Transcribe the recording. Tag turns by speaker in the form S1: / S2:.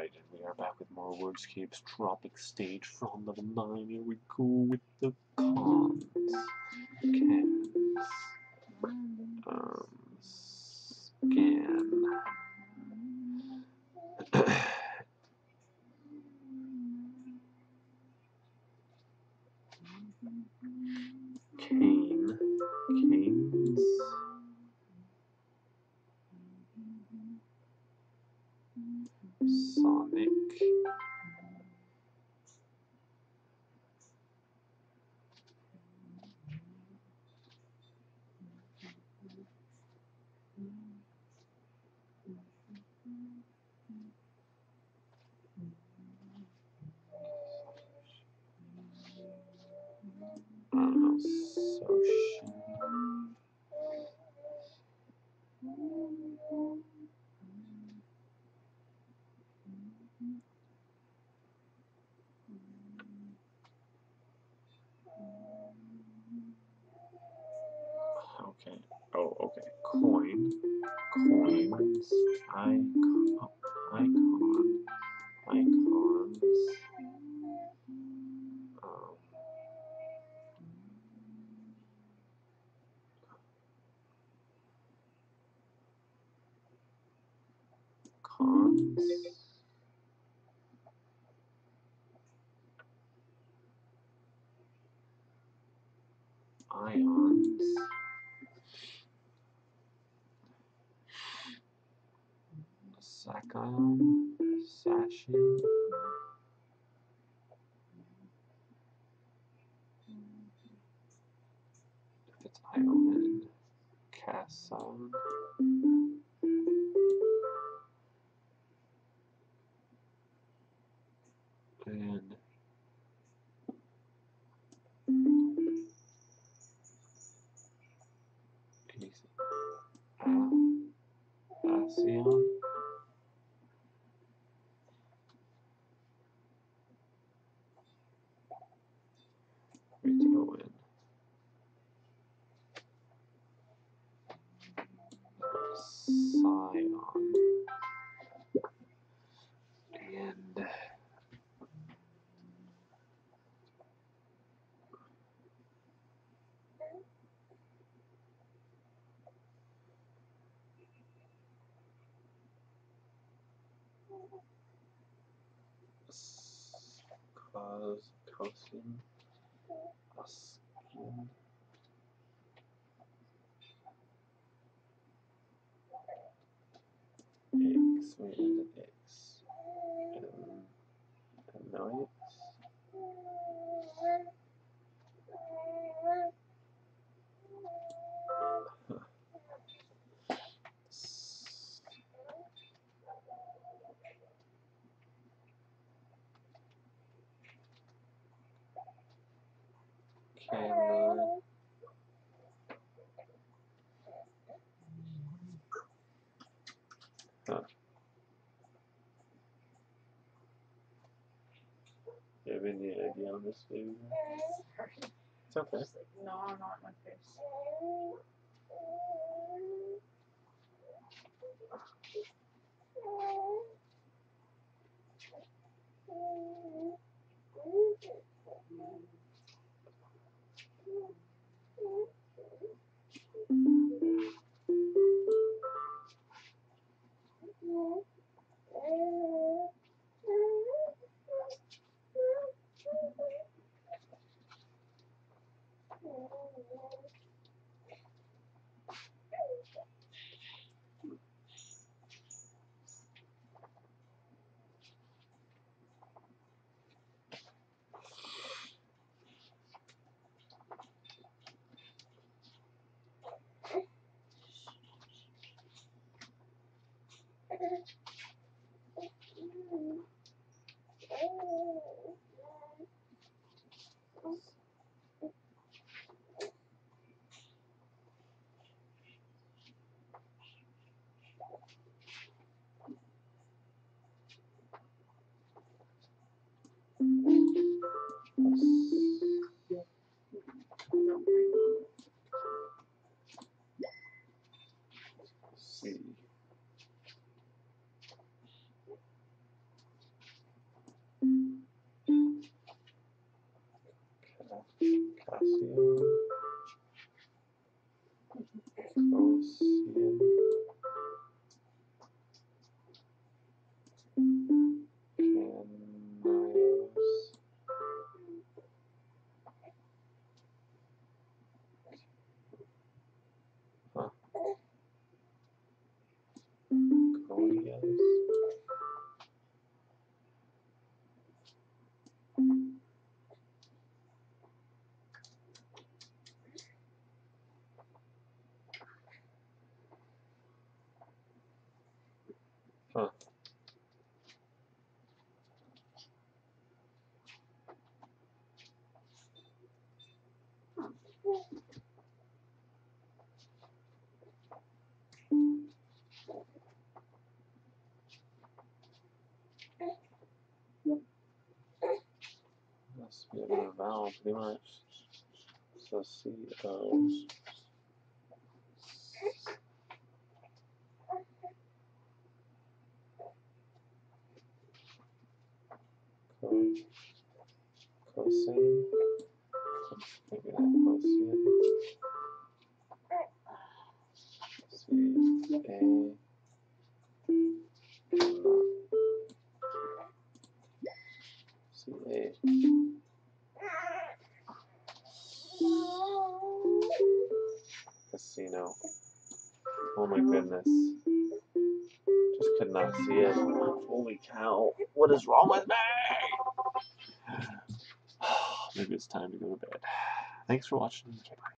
S1: Alright, and we are back with more Wordscape's Tropic Stage from level 9. Here we go with the cons. Cans. Scan. Cane. Canes. Sonic. I don't know, Soshi. Okay. Oh, okay. Coin. Coins. Icon. Icons. Cons. Ions. Sakion. Sashin. If it's Ion. Casson. And Asion. Ritoin. Scion. And Cosin. Askin. X. We ended X. Annoyance. Can do you have any idea on this baby? It's okay.
S2: Just like, no, I'm not my face.
S1: Potassium. Ocean. Canios. Huh. Conios. Huh. Must be another vowel, pretty much. So C-O. Cosine. Maybe not cosine. C-A. C-A. Casino. Oh my goodness. Just could not see it. Holy cow. What is wrong with me? Maybe it's time to go to bed. Thanks for watching.